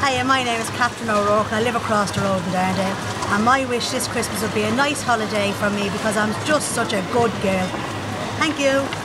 Hiya, my name is Catherine O'Rourke. I live across the road in Darndale, and my wish this Christmas would be a nice holiday for me because I'm just such a good girl. Thank you.